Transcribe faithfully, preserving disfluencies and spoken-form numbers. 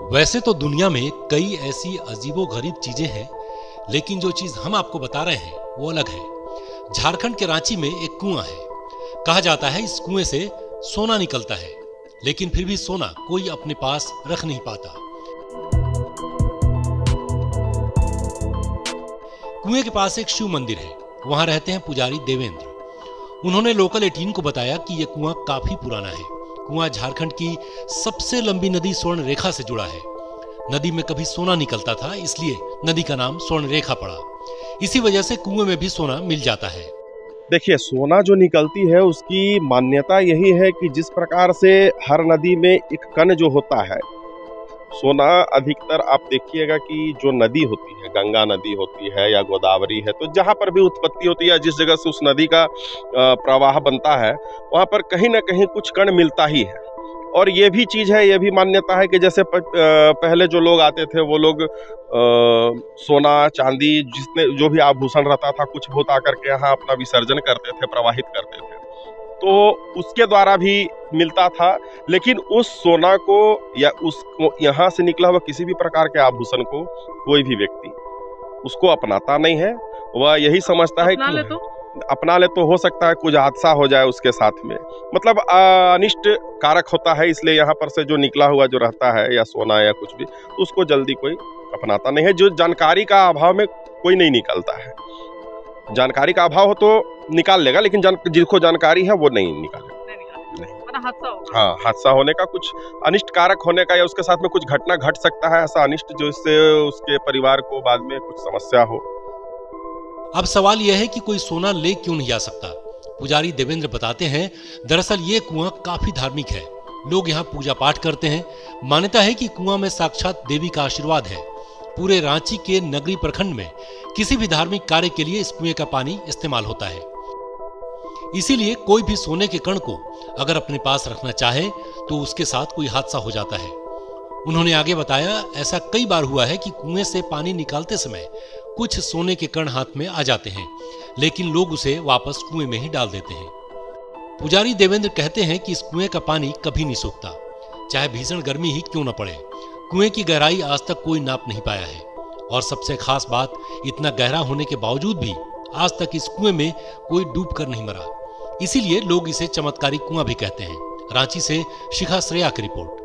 वैसे तो दुनिया में कई ऐसी अजीबोगरीब चीजें हैं, लेकिन जो चीज हम आपको बता रहे हैं वो अलग है। झारखंड के रांची में एक कुआं है। कहा जाता है इस कुएं से सोना निकलता है, लेकिन फिर भी सोना कोई अपने पास रख नहीं पाता। कुएं के पास एक शिव मंदिर है, वहां रहते हैं पुजारी देवेंद्र। उन्होंने लोकल अठारह को बताया कि यह कुआं काफी पुराना है। कुआं झारखंड की सबसे लंबी नदी स्वर्ण रेखा से जुड़ा है। नदी में कभी सोना निकलता था, इसलिए नदी का नाम स्वर्ण रेखा पड़ा। इसी वजह से कुएं में भी सोना मिल जाता है। देखिए, सोना जो निकलती है उसकी मान्यता यही है कि जिस प्रकार से हर नदी में एक कण जो होता है, सोना अधिकतर आप देखिएगा कि जो नदी होती है, गंगा नदी होती है या गोदावरी है, तो जहाँ पर भी उत्पत्ति होती है, जिस जगह से उस नदी का प्रवाह बनता है, वहाँ पर कहीं ना कहीं कुछ कण मिलता ही है। और ये भी चीज़ है, ये भी मान्यता है कि जैसे पहले जो लोग आते थे वो लोग सोना चांदी जिसने जो भी आभूषण रहता था, कुछ बहुत आकर के यहाँ अपना विसर्जन करते थे, प्रवाहित करते थे, तो उसके द्वारा भी मिलता था। लेकिन उस सोना को या उस यहाँ से निकला हुआ किसी भी प्रकार के आभूषण को कोई भी व्यक्ति उसको अपनाता नहीं है। वह यही समझता है कि तो? अपना ले तो हो सकता है कुछ हादसा हो जाए उसके साथ में, मतलब अनिष्ट कारक होता है, इसलिए यहाँ पर से जो निकला हुआ जो रहता है या सोना या कुछ भी, तो उसको जल्दी कोई अपनाता नहीं है। जो जानकारी का अभाव में कोई नहीं निकालता है। जानकारी का अभाव हो तो निकाल लेगा, लेकिन जान, जिसको जानकारी है वो नहीं निकालेगा। हाँ, हादसा होने का, कुछ अनिष्ट कारक होने का या उसके साथ में कुछ घटना घट सकता है ऐसा अनिष्ट, जो इससे उसके परिवार को बाद में कुछ समस्या हो। अब सवाल यह है कि कोई सोना ले क्यों नहीं जा सकता। पुजारी देवेंद्र बताते हैं, दरअसल ये कुआं काफी धार्मिक है। लोग यहाँ पूजा पाठ करते हैं। मान्यता है कि कुआं में साक्षात देवी का आशीर्वाद है। पूरे रांची के नगरी प्रखंड में किसी भी धार्मिक कार्य के लिए इस कुएं का पानी इस्तेमाल होता है। इसीलिए कोई भी सोने के कण को अगर अपने पास रखना चाहे तो उसके साथ कोई हादसा हो जाता है। उन्होंने आगे बताया, ऐसा कई बार हुआ है कि कुएं से पानी निकालते समय कुछ सोने के कण हाथ में आ जाते हैं, लेकिन लोग उसे वापस कुएं में ही डाल देते हैं। पुजारी देवेंद्र कहते हैं कि इस कुएं का पानी कभी नहीं सूखता, चाहे भीषण गर्मी ही क्यों न पड़े। कुएं की गहराई आज तक कोई नाप नहीं पाया है, और सबसे खास बात, इतना गहरा होने के बावजूद भी आज तक इस कुएं में कोई डूब कर नहीं मरा। इसीलिए लोग इसे चमत्कारी कुआं भी कहते हैं। रांची से शिखा श्रेया की रिपोर्ट।